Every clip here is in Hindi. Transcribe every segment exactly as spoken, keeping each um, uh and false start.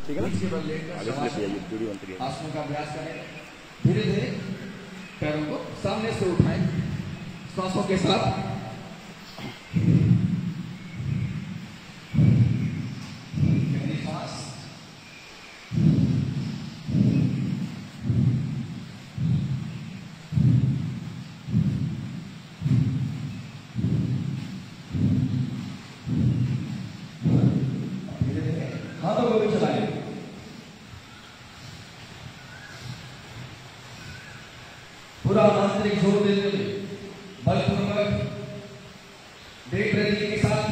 ठीक है ना। आसनों का अभ्यास करें। धीरे धीरे पैरों को सामने से उठाएं श्वासों के साथ। गहरी सांस। हाथों को भी चलाएं। पूरा आंतरिक जोर देते हुए बलपूर्वक देख रही के साथ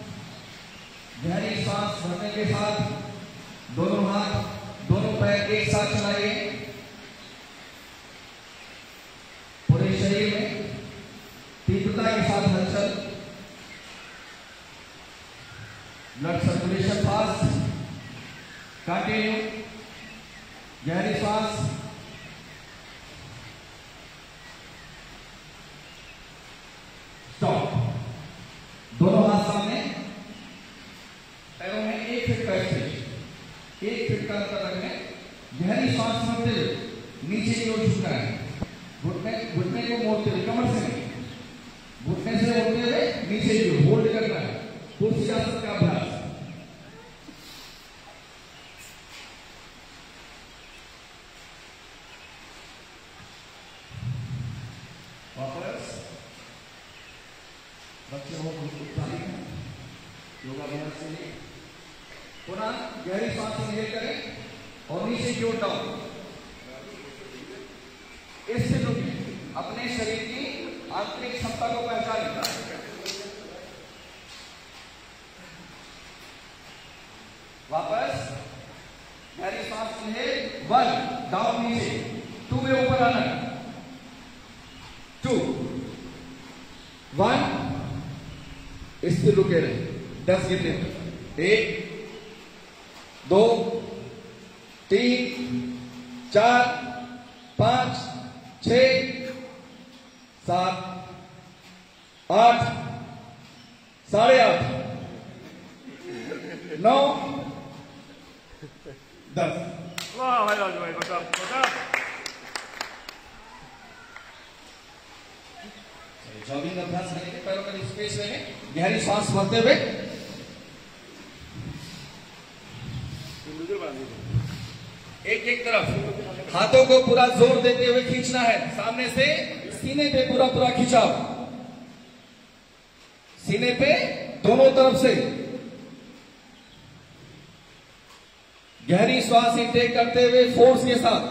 गहरी सांस भरने के साथ दोनों हाथ दोनों पैर एक साथ चलाइए। पूरे शरीर में तीव्रता के साथ हलचल, ब्लड सर्कुलेशन फास्ट। कंटिन्यू। गहरी सांस। स्टॉप। दोनों हाथ सामने, पैरों में एक फीट का स्पेस, एक फीट का अंतर रखने। गहरी सांस भरते हुए नीचे की ओर झुकना है। घुटने घुटने को मोड़ते हुए, कमर से नहीं, घुटने से मोड़ते हुए नीचे की ओर होल्ड करना है। कुर्सी आसन का अभ्यास। वापस बच्चे हो उत्साहित योगा अभ्यास से लिए। पुनः गहरी सांस इनहेल करें और नीचे की ओर डाउन। इससे रुकिए, अपने शरीर की आंतरिक क्षमता को पहचानें। वापस गहरी सांस इनहेल, वन डाउन नीचे, टू में ऊपर आना, टू, वन, स्थिर रुके रहे दस गिनने तक। एक, दो, तीन, चार, पांच, छह, सात, आठ, साढ़े आठ, नौ, दस। वाह भाई राजू भाई, बताओ बताओ। जॉगिंग अभ्यास करेंगे, पैरों में स्पेस रहे, गहरी सांस भरते हुए। एक एक तरफ हाथों को पूरा जोर देते हुए खींचना है। सामने से सीने पे पूरा पूरा खिंचाव, सीने पे दोनों तरफ से। गहरी श्वास इनटेक करते हुए फोर्स के साथ।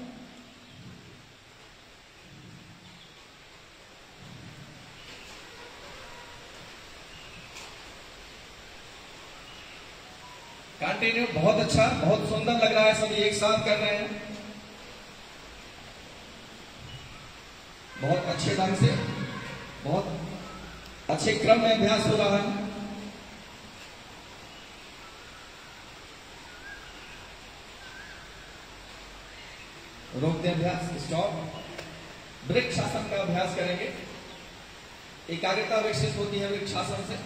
कंटिन्यू। बहुत अच्छा, बहुत सुंदर लग रहा है। सभी एक साथ कर रहे हैं, बहुत अच्छे ढंग से, बहुत अच्छे क्रम में अभ्यास हो रहा है। रोक दें अभ्यास, स्टॉप। वृक्षासन का अभ्यास करेंगे। एकाग्रता विकसित होती है वृक्षासन से।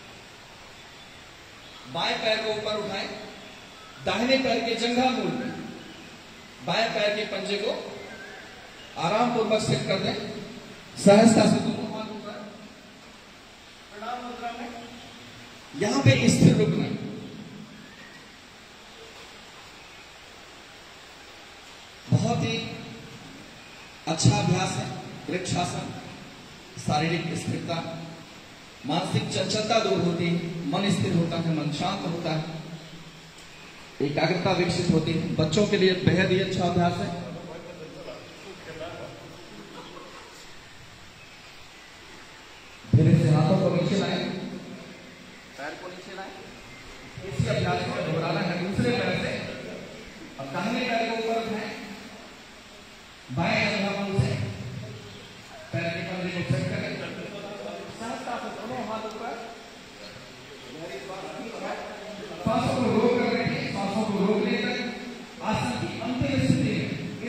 बाएं पैर को ऊपर उठाएं, दाहिने पैर के जंघा मूल में बाएं पैर के पंजे को आराम पूर्वक सेट कर दें। सहजता से दोनों हाथ ऊपर, प्रणाम मुद्रा में। यहां पे स्थिर रुकना है। बहुत ही अच्छा अभ्यास है वृक्षासन। शारीरिक स्थिरता, मानसिक चंचलता दूर होती है, मन स्थिर होता है, मन शांत होता है, एकाग्रता विकसित होती है। बच्चों के लिए बेहद ही अच्छा अभ्यास है। धीरे से हाथों को नीचे लाएं, पैर को नीचे लाएं। इसी अभ्यास को दोहराना है दूसरे पैर से। अब दाहिने पैर को ऊपर उठाएं, बाएं जंघा से पैर के पंजे को सेट करें। सहजता से दोनों हाथ ऊपर, सांसों को रोक कर रखें। सांसों को रोक लेकर आसन की अंतिम स्थिति में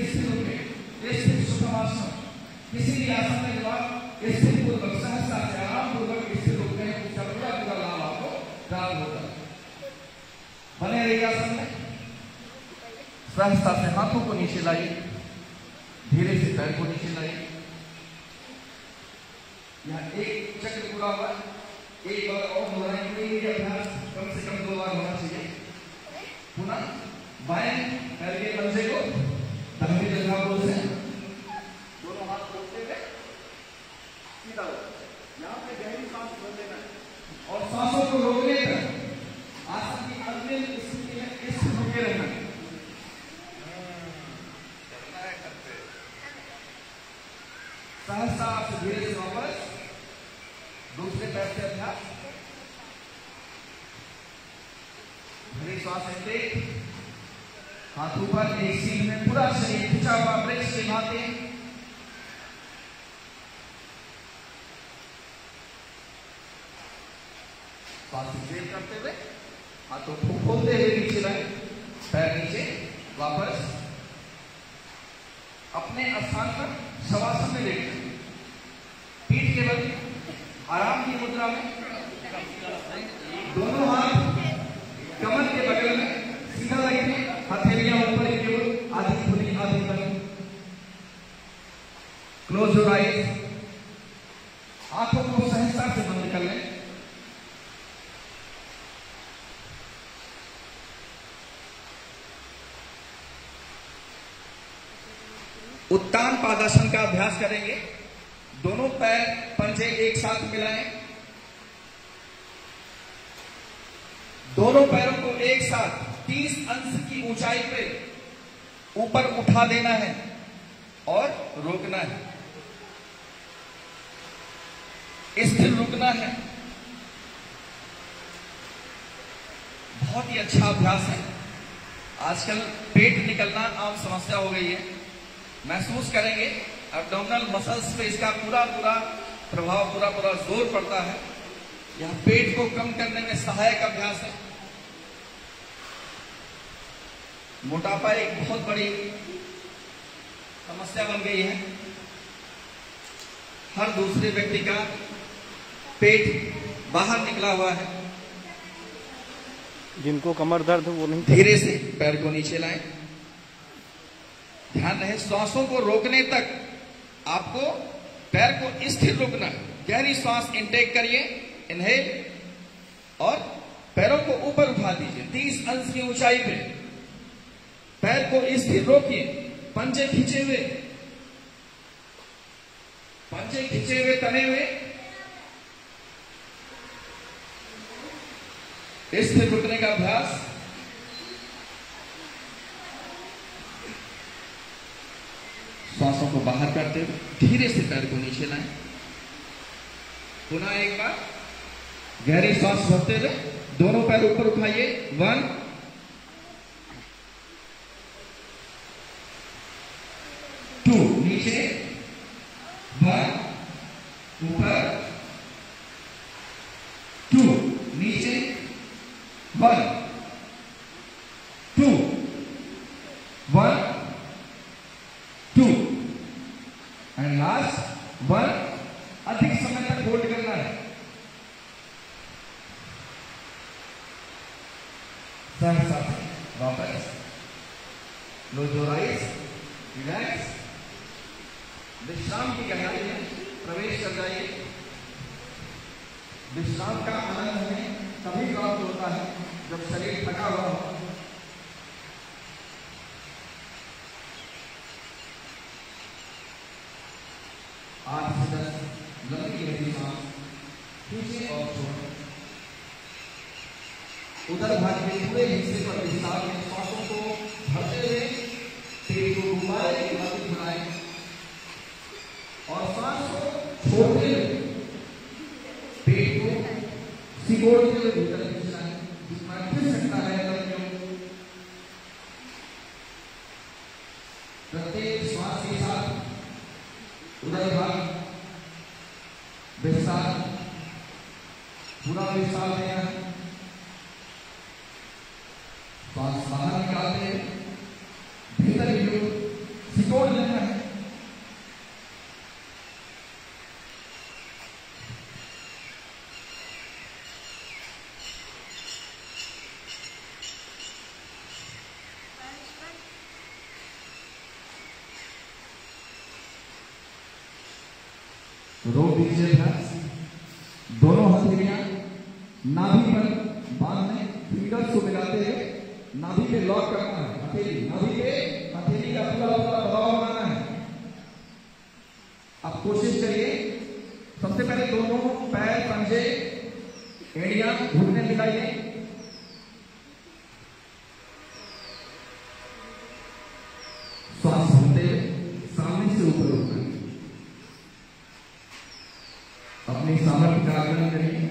सहजता से हाथों को नीचे लाइए, धीरे से पैर को नीचे लाइए। यहाँ एक चक्र पूरा हुआ, एक बार और दोहराएंगे। ये अभ्यास कम से कम दो बार होना चाहिए। पुनः बाएं पैर के पंजे को दाहिनी जगह से दोनों हाथ रोकते हुए सीधा हो। यहाँ पे गहरी सांस भर लेना है और सांसों को रोकने तक आसन की अंतिम स्थिति में इस रुके रहना है। सहसा आप धीरे से वापस दूसरे पैर से अभ्यास। गहरी सांस लेते, हाथ ऊपर, एक सीध में पूरा शरीर खिंचा हुआ वृक्ष के भांति। सांस सेव करते हुए हाथों को खोलते हुए नीचे लाए, पैर नीचे वापस अपने स्थान पर शवासन में लेटे, पीठ के बल आराम की मुद्रा में, दोनों हाथ कमर के बगल में सीधा रखें, हथेलियां ऊपर की ओर, आधी खुली आधी बंद। क्लोज योर आईज, आंखों को सहजता से बंद कर लें। उत्तान पादासन का अभ्यास करेंगे। दोनों पैर पंजे एक साथ मिलाएं, दोनों पैरों को एक साथ तीस अंश की ऊंचाई पे ऊपर उठा देना है और रोकना है, स्थिर रुकना है। बहुत ही अच्छा अभ्यास है। आजकल पेट निकलना आम समस्या हो गई है। महसूस करेंगे एब्डोमिनल मसल्स पे इसका पूरा पूरा प्रभाव, पूरा पूरा जोर पड़ता है। यह पेट को कम करने में सहायक अभ्यास है। मोटापा एक बहुत बड़ी समस्या बन गई है। हर दूसरे व्यक्ति का पेट बाहर निकला हुआ है। जिनको कमर दर्द वो नहीं, धीरे से पैर को नीचे लाएं। ध्यान रहे श्वासों को रोकने तक आपको पैर को स्थिर रोकना है। गहरी सांस इनटेक करिए, इनहेल, और पैरों को ऊपर उठा दीजिए तीस अंश की ऊंचाई पे। पैर को स्थिर रोकिए, पंजे खींचे हुए, पंजे खींचे हुए, तने हुए, स्थिर रुकने का अभ्यास। श्वासों को बाहर करते हुए धीरे से पैर को नीचे लाएं। पुनः एक बार गहरी सांस भरते हुए दोनों पैर ऊपर उठाइए। वन, टू, नीचे, वन, ऊपर, टू, नीचे, one, two, one, two, and last one. अधिक समय तक होल्ड करना है। सहसा वापस क्लोज योर आईज, रिलैक्स, विश्राम की गहराई में प्रवेश कर जाइए। विश्राम का आनंद हमें तभी प्राप्त होता है जब शरीर थका हुआ हो। आठ से दस लंबी गहरी सांस खींचे और छोड़ें। उदर भाग के पूरे हिस्से पर विस्तार में श्वासों को भरते हुए पेट को घुमाए, घुमाए और सांस को छोड़ते हुए पेट को सिकोड़ते हुए भीतर खींचना है। जितना खींच सकता है प्रत्येक श्वास के साथ उदर भाग विस्तार, पूरा विस्तार देना है। श्वास बाहर निकालते हैं, भीतर की ओर सिकोड़ लेना है। रोक दीजिए अभ्यास। दोनों हथेलियां नाभि पर बांधने, फिंगर्स को मिलाते हुए नाभि पे लॉक करना है। हथेली नाभि पे हथेली का पूरा पूरा दबाव बनाना है। आप कोशिश करिए, सबसे पहले दोनों पैर, पंजे, एड़ियां घुटने मिलाइए। श्वास भरते हुए सामने से ऊपर उठना है। अपनी सामर्थ्य का आकलन करिए।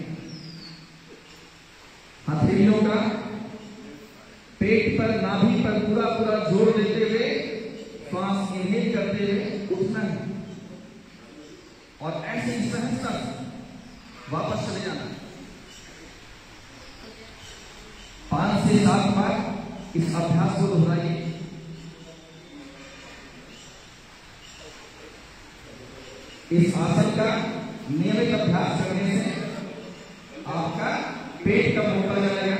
हथेलियों का पेट पर, नाभि पर पूरा पूरा जोर देते हुए श्वास इनहेल करते हुए उठना है और ऐसे ही सहजता वापस चले जाना है। पांच से सात बार इस अभ्यास को दोहराइए। इस आसन का नियमित अभ्यास करने से आपका पेट कम होता जाएगा।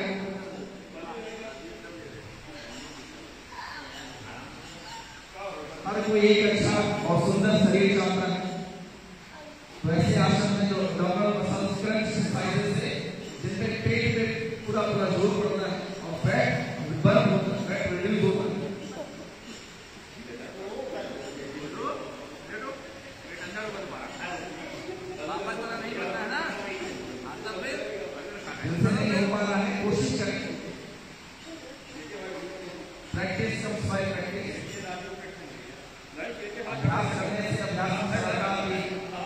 हर कोई एक अच्छा और सुंदर शरीर चाहता है, तो ऐसे आसन में जो डबल मसल्स क्रंच एक्सरसाइजेस है जिनमें पेट पे पूरा पूरा जोर पड़ता है और फैट बर्न होता है, फैट रिड्यूस होता है। जिनसे नहीं हो पा रहा है कोशिश करें। Practice comes by practice. अभ्यास करने से अभ्यास में लगा भी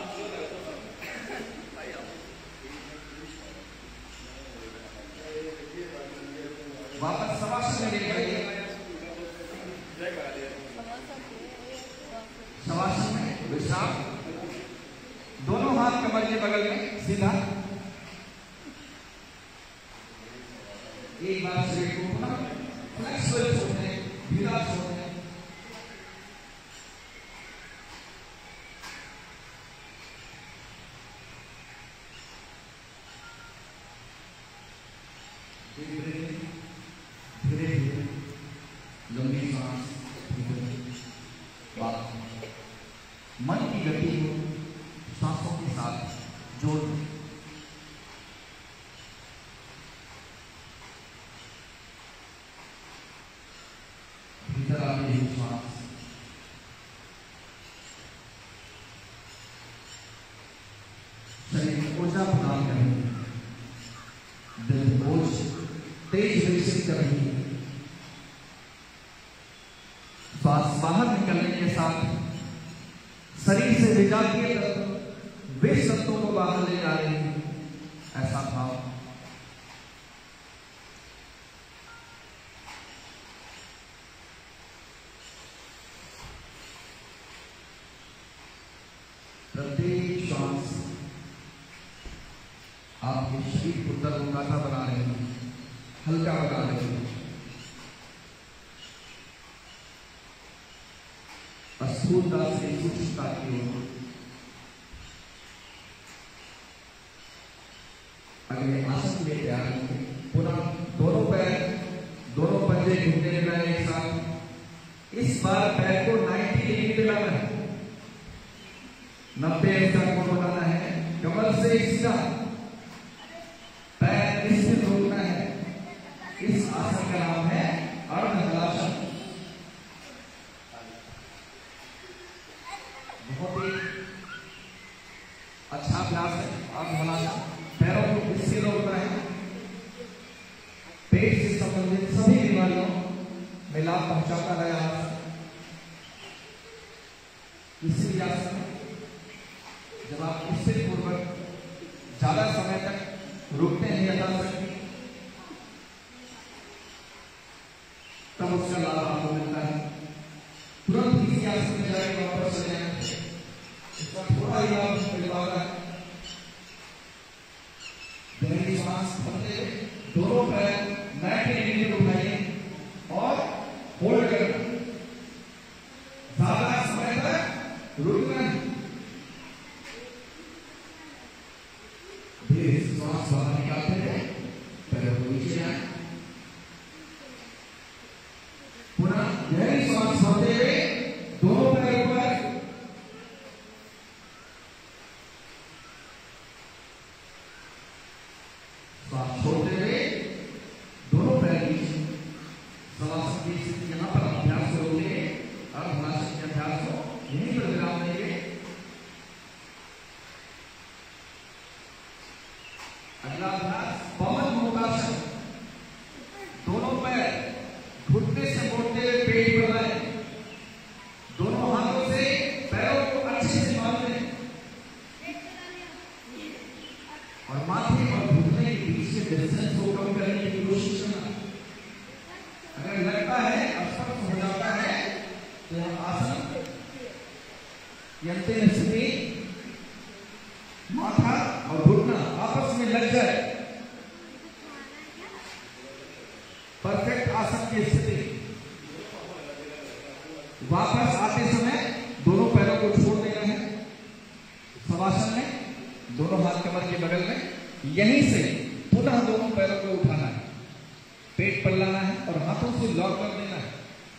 वापस शवासन में ले जाइए। शवासन में विश्राम, दोनों हाथ कमर के बगल में सीधा। एक बार शरीर को पुनः फ्लेक्सिबल छोड़ने, ढीला छोड़ने। धीरे धीरे लंबी सांस, मन की गति को सांसों के साथ जोड़ दें। भीतर आते ही श्वास, शरीर को ऊर्जा प्रदान करें। दिल बोझ तेज विकसित कर रही है। श्वास बाहर निकलने के साथ शरीर से विजातीय तत्व, विष तत्वों को बाहर ले जा रही है, ऐसा भाव। प्रत्येक श्वास आपके शरीर को तरोताजा बना रहे हैं, हल्का बना रहे हैं। स्थूलता से सूक्ष्मता की ओर। अगले आसन के लिए तैयार होंगे। पुनः दोनों पैर, दोनों पंजे घुटने मिलाए एक साथ। इस बार पैर को नब्बे डिग्री पे लाना है, नब्बे अंक को बनाना है। कमर से सीधा पैर स्थिर रोकना है। इस आसन का नाम है अर्धहलासन। बहुत ही अच्छा अभ्यास है अर्धहलासन। पैरों को स्थिर रोकना है। पेट से संबंधित सभी बीमारियों में लाभ पहुंचाता है आसन। इसी आसन में जब आप स्थिर पूर्वक ज्यादा समय तक रुकते हैं यथाशक्ति, तब उसका लाभ आपको मिलता है। तुरंत इसी आसन में जाके वापस चले जाए, इसका थोड़ा ही लाभ मिल पाता है। गहरी सांस भरते हुए दोनों पैर नब्बे डिग्री पे उठाइए और होल्ड करना। ज्यादा समय तक रुकना है। धीरे से सांस बाहर निकालते हैं। घुटने से मोड़ते हुए पेट पर लाए, दोनों हाथों से पैरों को अच्छे से बांध लें और माथे और घुटने के बीच के डिस्टेंस को कम करने की कोशिश करना। अगर लगता है अस्पष्ट हो जाता है तो यह आसन यंत्र स्थिति, माथा और घुटना आपस में लग जाए, परफेक्ट आसन की स्थिति। वापस आते समय दोनों पैरों को छोड़ देना है। शवासन में दोनों हाथ कमर के बगल में, यहीं से पुनः दोनों पैरों को उठाना है, पेट पर लाना है और हाथों से लॉक कर देना है।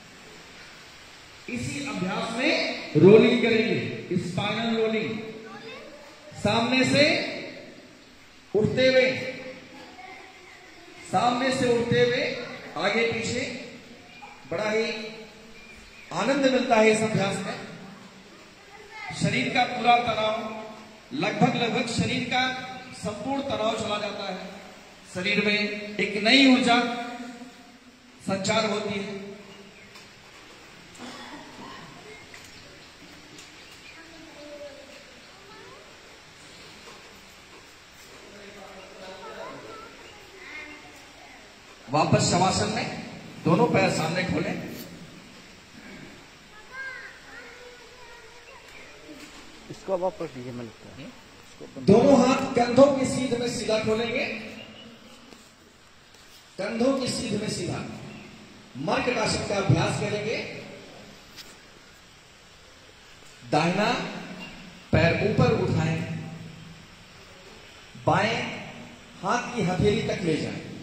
इसी अभ्यास में रोलिंग करेंगे, स्पाइनल रोलिंग। सामने से उठते हुए, सामने से उठते हुए आगे पीछे, बड़ा ही आनंद मिलता है इस अभ्यास में। शरीर का पूरा तनाव, लगभग लगभग शरीर का संपूर्ण तनाव चला जाता है। शरीर में एक नई ऊर्जा संचार होती है। वापस शवासन में दोनों पैर सामने खोलें, इसको वापस लीजिए, मैं लगता है दोनों हाथ कंधों की सीध में सीधा खोलेंगे, कंधों की सीध में सीधा। मर्कटासन का अभ्यास करेंगे। दाहिना पैर ऊपर उठाएं, बाएं हाथ की हथेली तक ले जाएं,